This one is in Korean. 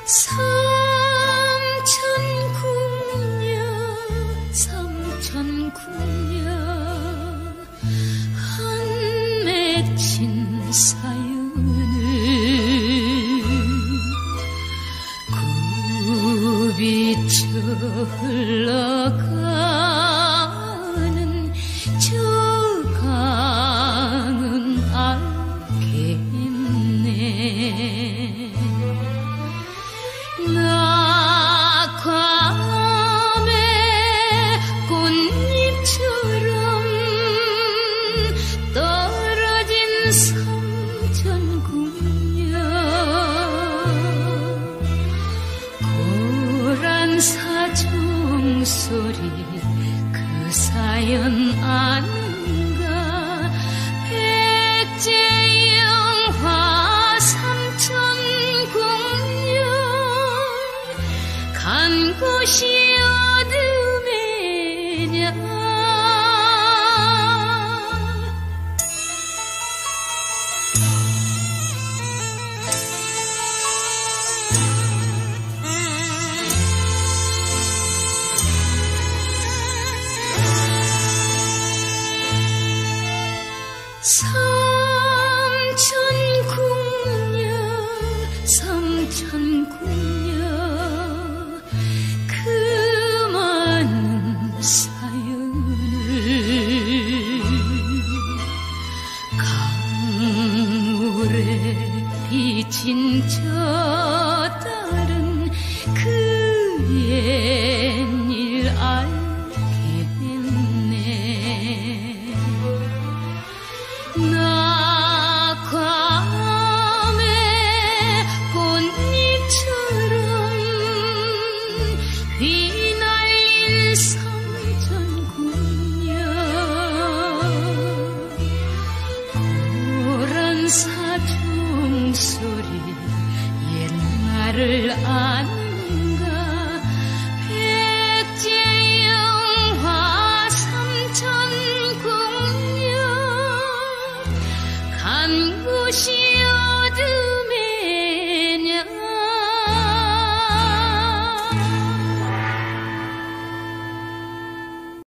삼천궁녀 한 맺힌 사연을 굽이쳐 흘러가는 저 강은 알겠네. 낙화의 꽃잎처럼 떨어진 삼천궁녀 고란사 종소리 그 사연 아는가. 백제영화 삼천궁녀 간 곳이 어둠에냐. 삼천궁녀 그 많은 사연을 강물에 비친 저 딸은 그 옛일 알겠네. 낙화의 꽃잎처럼 휘날린 삼천궁녀 고란사 종소리 옛날을 아는